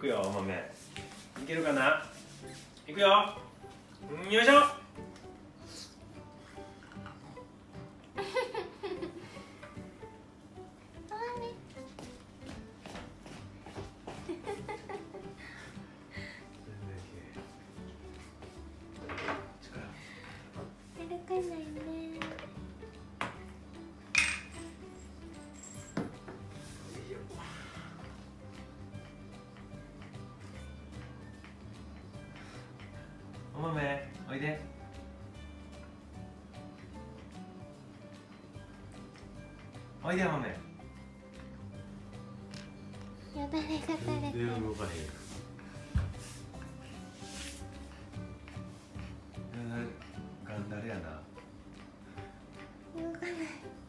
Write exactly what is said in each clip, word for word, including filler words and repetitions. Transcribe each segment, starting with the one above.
くよ、お豆。いけるかな。いくよ。よいしょ。 歩かないね。 お豆、おいで。おいで、お豆。 よだれが垂れてる。 全然動かへん。ガンダレやな。 動かない。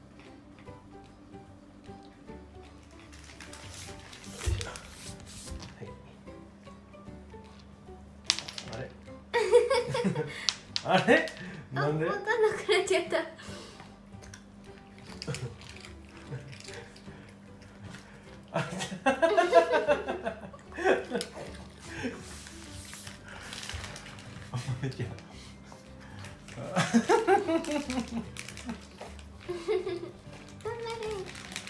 あれなんで？ あ、わかんなくなっちゃった。 お豆ちゃん。 頑張れ。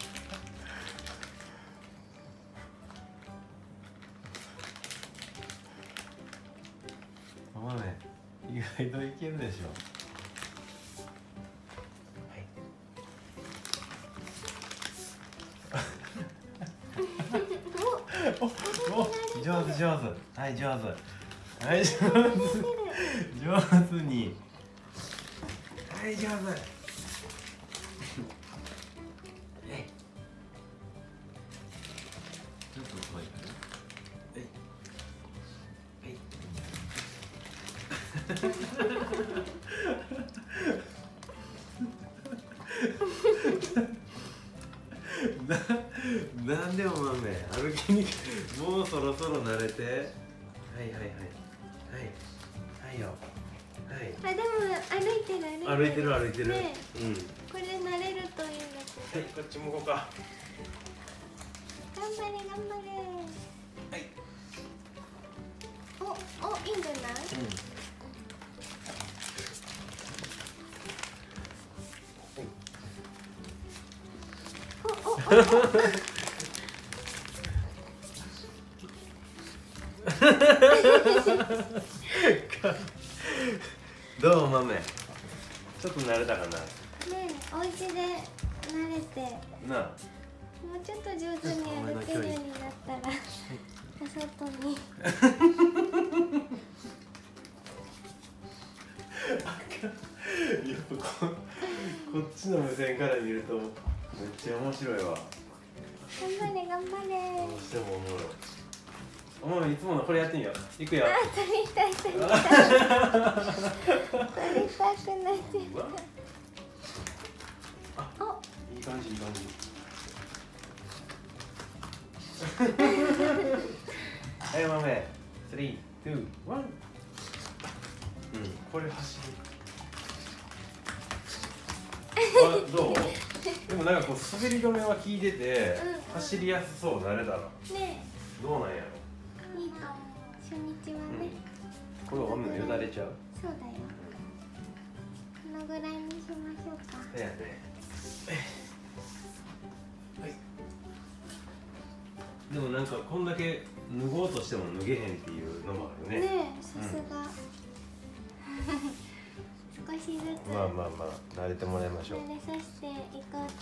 お豆、意外といけるでしょ。お、お、上手上手、はい上手、はい上手、上手に、はい上手。えい、ちょっと遠いかな。えい、えい。な、なんでお豆歩きにもうそろそろ慣れて。はいはいはいはいはいよ。はい。 あ、でも歩いてる歩いてる歩いてる。 ね、 うん。 これ慣れるといいんだけど。 はい、こっち向こうか。 頑張れ頑張れ。 はい。 お、お、いいんじゃない？ うん。 お、お、お。 どう豆、ちょっと慣れたかな。 ねえ、お家で慣れてなあ、 もうちょっと上手に歩けるようになったらお外に。 やっぱここっちの目線から見るとめっちゃ面白いわ。 頑張れ頑張れ。 どうしてもおもろい。お豆いつものこれやってみよう。いくよ。 あ、撮りたい撮りたい。撮りたくなっちゃった。お、 いい感じいい感じ。はいお豆、スリー、ツー、ワン。うん、これ走る。あ、どう？でもなんかこう滑り止めは効いてて、うん、走りやすそう。慣れたら。ね。どうなんやろ。 いいと思う。初日はね。 うん、これお豆のよだれちゃう？ そうだよ。このぐらいにしましょうか。 そうやね。はい。でもなんかこんだけ脱ごうとしても脱げへんっていうのもあるね。 ねえ、さすが。少しずつ。 まあまあまあ慣れてもらいましょう。 慣れさせていこう